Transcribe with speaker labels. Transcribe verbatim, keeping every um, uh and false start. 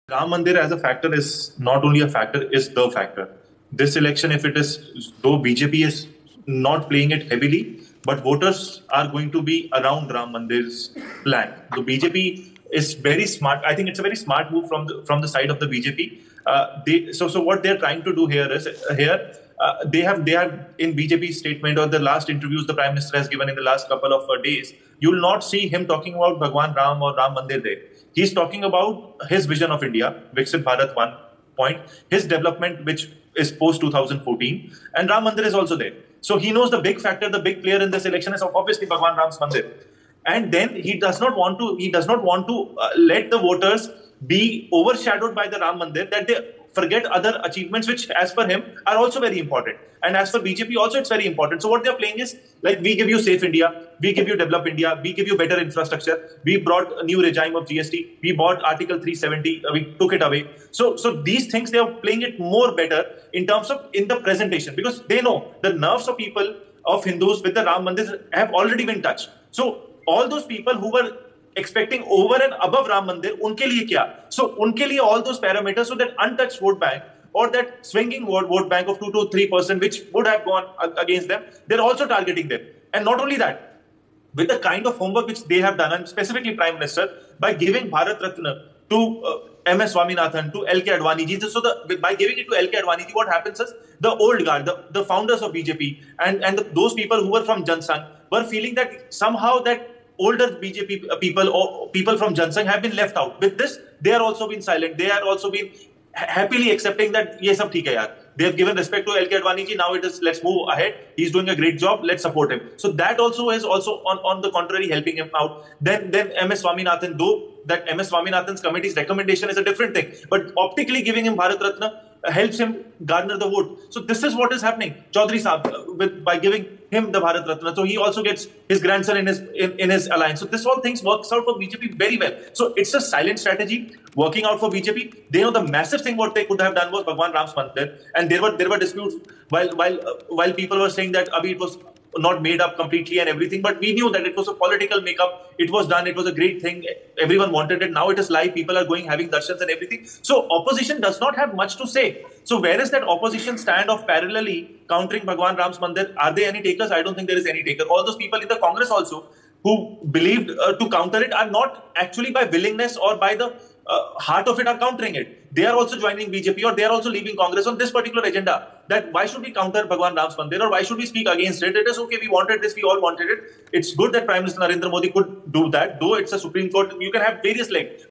Speaker 1: Ram Mandir as a factor is not only a factor, is the factor. This election, if it is, though B J P is not playing it heavily, but voters are going to be around Ram Mandir's plan. The B J P is very smart. I think it's a very smart move from the from the side of the B J P. Uh, they so so what they're trying to do here is uh, here uh, they have they have in B J P statement or the last interviews the Prime Minister has given in the last couple of uh, days. You will not see him talking about Bhagwan Ram or Ram Mandir there. He's talking about his vision of India, Viksit Bharat one point, his development, which is post twenty fourteen, and Ram Mandir is also there. So he knows the big factor, the big player in this election is obviously Bhagwan Ram's Mandir. And then he does not want to, he does not want to uh, let the voters be overshadowed by the Ram Mandir, that they forget other achievements, which as per him are also very important. And as for B J P also, it's very important. So what they're playing is, like, we give you safe India, we give you develop India, we give you better infrastructure, we brought a new regime of G S T, we bought Article three seventy, uh, we took it away. So, so these things, they are playing it more better in terms of in the presentation, because they know the nerves of people, of Hindus with the Ram Mandir have already been touched. So all those people who were expecting over and above Ram Mandir, unke liye kya? So unke liye all those parameters, so that untouched vote bank or that swinging vote, vote bank of two to three percent, which would have gone against them, they're also targeting them. And not only that, with the kind of homework which they have done, and specifically Prime Minister, by giving Bharat Ratna to uh, M S Swaminathan, to L K Advani ji. So the, by giving it to L K Advani ji, what happens is the old guard, the, the founders of B J P, and, and the, those people who were from Jan Sangh were feeling that somehow that older B J P people or people from Jan Sangh have been left out. With this, they are also been silent. They are also been happily accepting that ye sab theek hai yaar. They have given respect to L K Advani ji. Now it is, let's move ahead. He's doing a great job. Let's support him. So that also is also on, on the contrary helping him out. Then then M S Swaminathan, though that M S Swaminathan's committee's recommendation is a different thing, but optically giving him Bharat Ratna helps him garner the vote. So this is what is happening. Chaudhary Saab, with by giving him the Bharat Ratna, so he also gets his grandson in his in, in his alliance. So this all things works out for B J P very well. So it's a silent strategy working out for B J P. They know the massive thing what they could have done was Bhagwan Ram's Mandir, and there were there were disputes while while uh, while people were saying that Abhi it was not made up completely and everything, but we knew that it was a political makeup. It was done. It was a great thing. Everyone wanted it. Now it is live. People are going, having darshans and everything. So opposition does not have much to say. So where is that opposition stand of parallelly countering Bhagwan Ram's Mandir? Are there any takers? I don't think there is any taker. All those people in the Congress also who believed uh, to counter it are not actually by willingness or by the uh, heart of it are countering it. They are also joining B J P, or they are also leaving Congress on this particular agenda. That why should we counter Bhagwan Ram's Mandir, or why should we speak against it? It is okay, we wanted this, we all wanted it. It's good that Prime Minister Narendra Modi could do that, though it's a Supreme Court. You can have various legs.